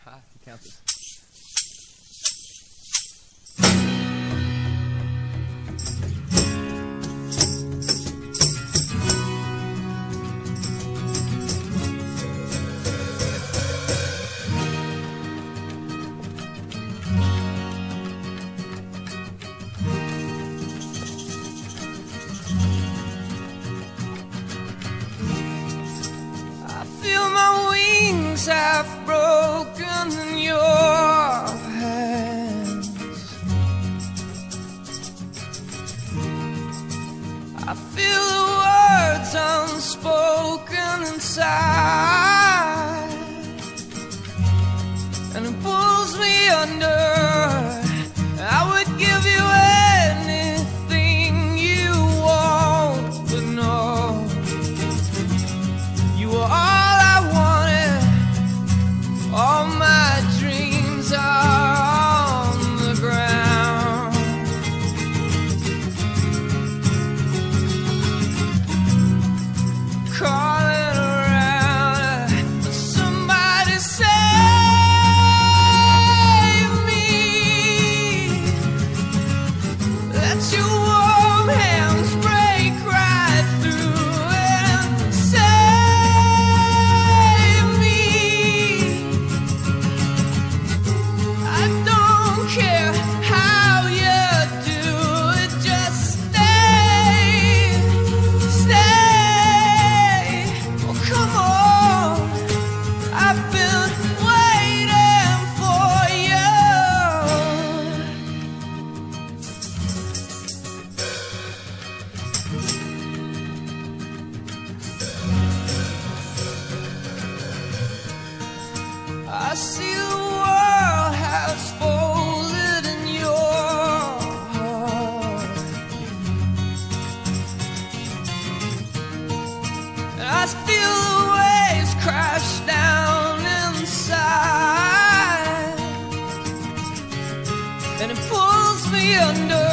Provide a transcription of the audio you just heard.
He counted. Half broken in your hands. I feel the words unspoken inside, and it pulls me under. I would give you anything you want, but no, you are all all my dreams are on the ground. Calling around, somebody save me. Let your warm hands break right through and save me. I don't care how you do it, just stay, stay. Oh, come on, I've been waiting for you. I see the world has folded in your heart, and I feel the waves crash down inside, and it pulls me under.